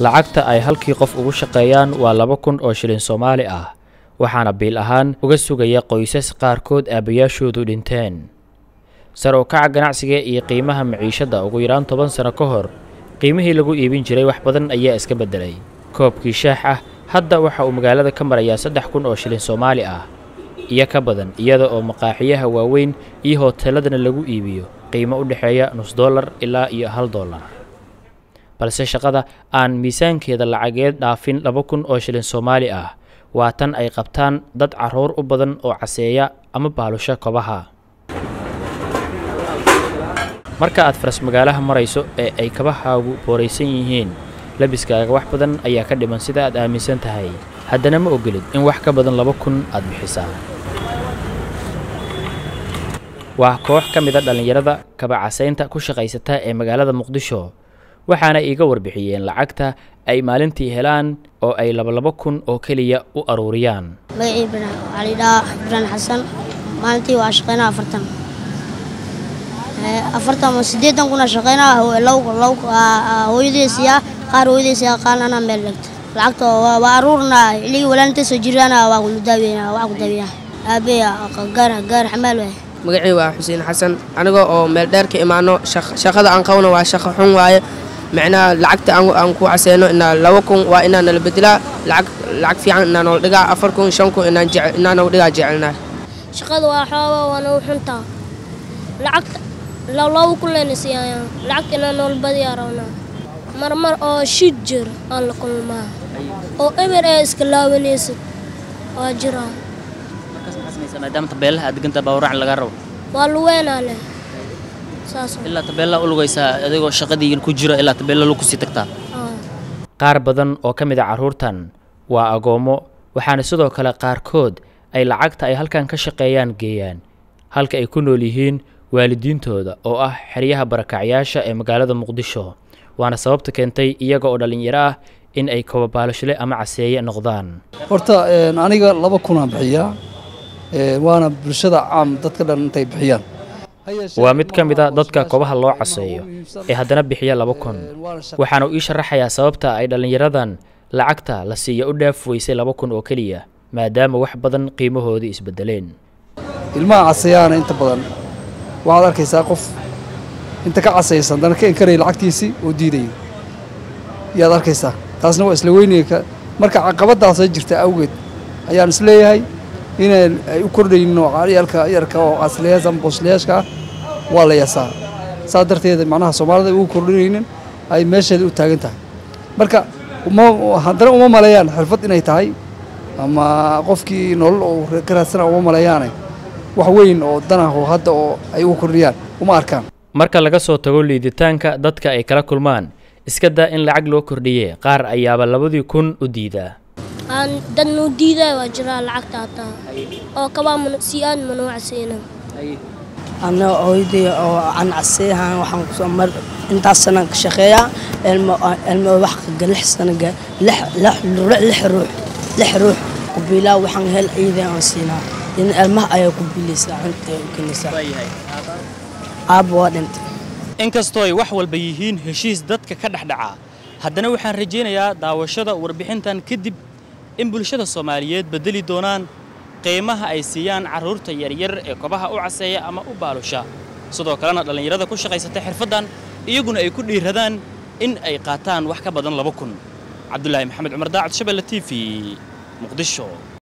lacagta ay halkii qof ugu shaqeeyaan waa 2,000 oo shilin Soomaali ah waxaana biil ahaan uga sugaya qoysas qaarkood aabayaashoodu dhinteen sar u kaca ganacsiga iyo qiimaha maciishada ugu yaraan 10 sano ka hor qiimihii lagu iibin jiray wax badan ayaa iska bedelay koobkii shaax ah hadda waxa uu magaalada ka marayaa 3,000 oo shilin Soomaali ah iyo ka badan iyada oo maqaaxiyaha waaweyn iyo hoteeladana lagu iibiyo qiimo u dhaxeeya $0.5 ilaa $1 balse shaqada aan miisaankeeda lacageed dhaafin 2,000 oo shilin Soomaali ah waa tan ay qabtaan dad caruur u badan oo caseeya ama baalusha kobaha marka aad faras magaalaha marayso ee ay kabahaagu booraysan yihiin labiskaaga wax badan ayaa ka dhiman sida aad aaminsan tahay haddana ma ogolid in wax ka badan 2,000 aad bixisaa waa koox ka mid ah dhalinyarada kaba caseynta ku shaqaysata ee magaalada Muqdisho waxaana iiga warbixiyeen lacagta ay maalintii helaan oo ay 2,000 oo kaliya u aruuriyaan magacayga Alida Ibrahim Xasan maalintii waa shaqeynaa 40 ama 8 kuna shaqeynaa hooyadeysiya qaar hooyadeysiya qaanana meel lacagta waa aruurnaa ilaa walaanta soo jirana waa ku daaweynaa aabeya gaar xamaal way magacayga waa Xuseen Xasan aniga oo meel dheer ka imaano shaqada aan qabno waa shaqo xun waaye macnaa lacagta aan ku caseeno in 2,000 waa inaan la bedelaa lacag fiican inaan oo dhigaa 4,000 5,000 inaan oo dhigaa jecelnahay shaqada waa xooga wana xunta lacagta 2,000 leenayaan lacagta inaan oo badiyaarona marmar oo shid jir aan la kulmaa oo eber ee iska laawanaysid waa jira markaas maxaa sameeyay maadaama tabeelaha aad ganta bawraac laga rabo waa luweenaale ilaa tabeella u lugaysaa adigoo shaqadii ku jira ilaa tabeella lagu sii tagtaa qaar badan oo ka mid ah caruurtan waa agoomo waxaana sidoo kale qaarkood ay lacagta ay halkan ka shaqeeyaan geeyaan halka ay ku nool yihiin waalidiintooda oo ah xeryaha barakacyaasha ee magaalada Muqdisho waana sababta keentay iyaga oo dhalinyaro ah in ay kobabaalashle ama caseeye noqdaan horta aniga 2,000 aan bixiyaa waana bulshada caam dadka dhan intay bixiyaan waa mid ka mid ah dadka kobaha loo caseeyo ee haddana bixiya 2,000 waxaana uu ii sharaxayaa sababta ay dhalinyaradan lacagta la siiyo u dhaaf weysay 2,000 oo kaliya maadaama wax badan qiimahoodii isbedeleen ilmaha caseeyana inta badan waxaad arkaysaa qof inta ka caseysan dana ka inkaray lacagtiisii oo diiday yaad arkaysaa taasna waa isla weynayka marka caqabadaas ay jirta awgeed ayaan isleeyahay in ay u kordhayno caaliyalka yarka oo asleeyay boosleeyashka waa la yasaa saadarteeda macnaha Soomaalida ugu kordhinayeen ay meesheeda u taagan tahay marka haddana uma maleeyaan xirfad inay tahay ama qofkii nolol oo ka raadsan uma maleeyaan wax weyn oo danaha hadda oo ay u kordhiyaan uma arkaan marka laga soo tago liiditaanka dadka ay kala kulmaan iska daa in lacag loo kordhiyay qaar ayaaba 2,000 u diidaa aan dadnu diiday waa jira lacagta oo kaba si aan manuucsiina ana hooyadii oo aan caseehan waxaan ku soo mar intaas sana ka shaqeeyaa ilmo wax ka 6 sano lix ruux kubilaa waxaan hel ciidan aan siinaa in ilmaha ay ku bilaysaa inta kanisa aabo wadanta inkastoo ay wax walba yihiin heshiis dadka ka dhaxdhaca haddana waxaan rajaynayaa daawashada warbixintan kadib in bulshada Soomaaliyeed bedeli doonaan qiimaha ay siiyaan caruurta yaryar ee kobaha u caseeya ama u baalusha sidoo kalena dhalinyarada ku shaqaysata xirfadan iyaguna ay ku dhiiradaan in ay qaataan wax ka badan 2,000 Cabdullaahi Maxamed Cumar Daacad Shabeelle TV Muqdisho